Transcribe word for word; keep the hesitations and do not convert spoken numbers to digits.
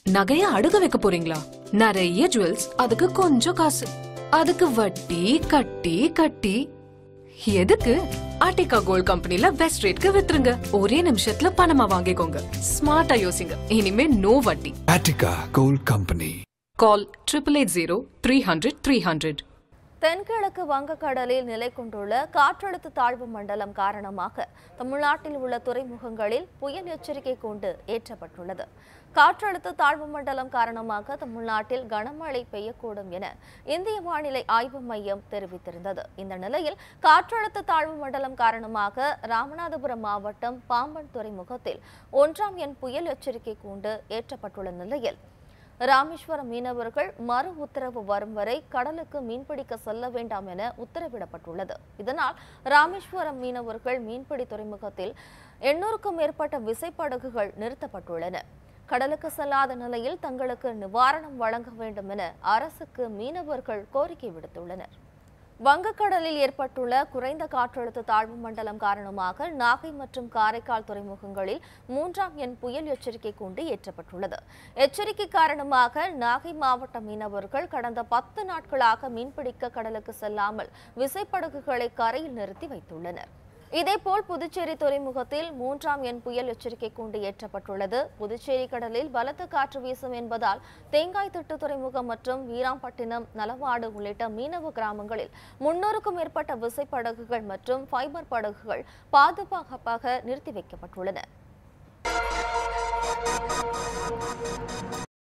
நகைய அடுக்க வைக்க போறீங்களா? நிறைய ஜுவல்ஸ், அதுக்கு கொஞ்சம் காசு, அதுக்கு வட்டி கட்டி கட்டி எதுக்கு? ஆர்டிகா கோல்ட் கம்பெனில பெஸ்ட் ரேட்க்கு வித்துருங்க. ஒரே நிமிஷத்துல பணமா வாங்கிக்கோங்க. ஸ்மார்ட்டா யோசிங்க. இனிமே நோ வட்டி. Attica gold company. Call triple eight zero three hundred three hundred. தென்கிழக்கு வங்கக்கடலில் நிலை கொண்டுள்ள காற்றழுத்த தாழ்வு மண்டலம் காரணமாக தமிழ்நாட்டில் உள்ள துறைமுகங்களில் புயல் எச்சரிக்கை கூண்டு ஏற்றப்பட்டுள்ளது. காற்றழுத்த தாழ்வு மண்டலம் காரணமாக தமிழ்நாட்டில் கனமழை பெய்யக்கூடும் என இந்திய வானிலை ஆய்வு மையம் தெரிவித்திருந்தது. இந்த நிலையில் காற்றழுத்த தாழ்வு மண்டலம் காரணமாக ராமநாதபுரம் மாவட்டம் பாம்பன் துறைமுகத்தில் ஒன்றாம் எண் புயல் எச்சரிக்கை கூண்டு ஏற்றப்பட்டுள்ள நிலையில் ராமேஸ்வரம் மீனவர்கள் மறு உத்தரவு வரும் வரை கடலுக்கு மீன்பிடிக்க செல்ல வேண்டாம் என உத்தரவிடப்பட்டுள்ளது. இதனால் ராமேஸ்வரம் மீனவர்கள் மீன்பிடி துறைமுகத்தில் எண்ணூறுக்கும் மேற்பட்ட விசைப்படகுகள் நிறுத்தப்பட்டுள்ளன. கடலுக்கு செல்லாத நிலையில் தங்களுக்கு நிவாரணம் வழங்க வேண்டும் என அரசுக்கு மீனவர்கள் கோரிக்கை விடுத்துள்ளனர். வங்கக்கடலில் ஏற்பட்டுள்ள குறைந்த காற்றழுத்த தாழ்வு மண்டலம் காரணமாக நாகை மற்றும் காரைக்கால் துறைமுகங்களில் மூன்றாம் எண் புயல் எச்சரிக்கை கூண்டு ஏற்றப்பட்டுள்ளது. எச்சரிக்கை காரணமாக நாகை மாவட்ட மீனவர்கள் கடந்த பத்து நாட்களாக மீன்பிடிக்க கடலுக்கு செல்லாமல் விசைப்படகுகளை கரையில் நிறுத்தி வைத்துள்ளனர். இதேபோல் புதுச்சேரி துறைமுகத்தில் மூன்றாம் எண் புயல் எச்சரிக்கை கூண்டு ஏற்றப்பட்டுள்ளது. புதுச்சேரி கடலில் பலத்த காற்று வீசும் என்பதால் தேங்காய் திட்டு துறைமுகம் மற்றும் வீராம்பட்டினம், நலவாடு உள்ளிட்ட மீனவ கிராமங்களில் முன்னூறுக்கும் மேற்பட்ட விசைப்படகுகள் மற்றும் ஃபைபர் படகுகள் பாதுகாப்பாக நிறுத்தி வைக்கப்பட்டுள்ளன.